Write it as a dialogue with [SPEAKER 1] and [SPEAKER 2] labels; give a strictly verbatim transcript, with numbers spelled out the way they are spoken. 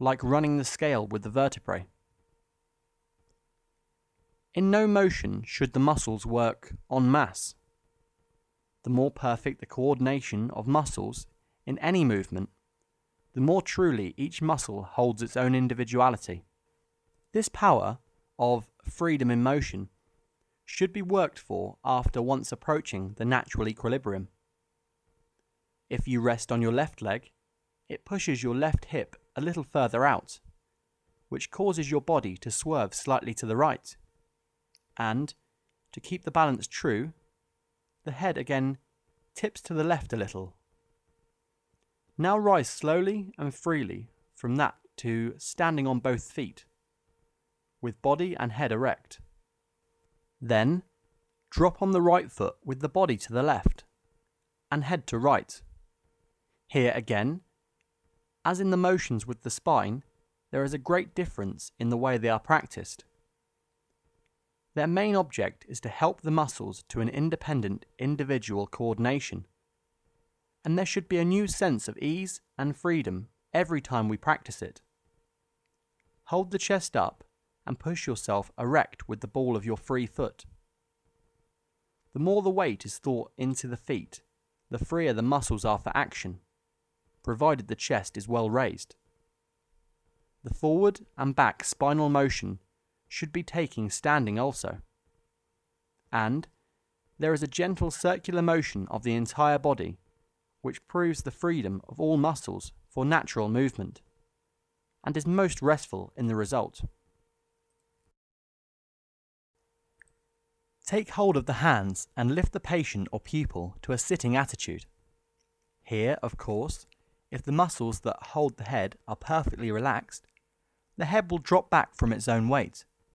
[SPEAKER 1] like running the scale with the vertebrae. In no motion should the muscles work en masse. The more perfect the coordination of muscles in any movement, the more truly each muscle holds its own individuality. This power of freedom in motion should be worked for after once approaching the natural equilibrium. If you rest on your left leg, it pushes your left hip a little further out, which causes your body to swerve slightly to the right, and, to keep the balance true, the head again tips to the left a little. Now rise slowly and freely from that to standing on both feet, with body and head erect. Then, drop on the right foot with the body to the left, and head to right. Here again, as in the motions with the spine, there is a great difference in the way they are practiced. Their main object is to help the muscles to an independent individual coordination, and there should be a new sense of ease and freedom every time we practice it. Hold the chest up and push yourself erect with the ball of your free foot. The more the weight is thought into the feet, the freer the muscles are for action, provided the chest is well raised. The forward and back spinal motion should be taking standing also. And there is a gentle circular motion of the entire body, which proves the freedom of all muscles for natural movement, and is most restful in the result. Take hold of the hands and lift the patient or pupil to a sitting attitude. Here, of course, if the muscles that hold the head are perfectly relaxed, the head will drop back from its own weight.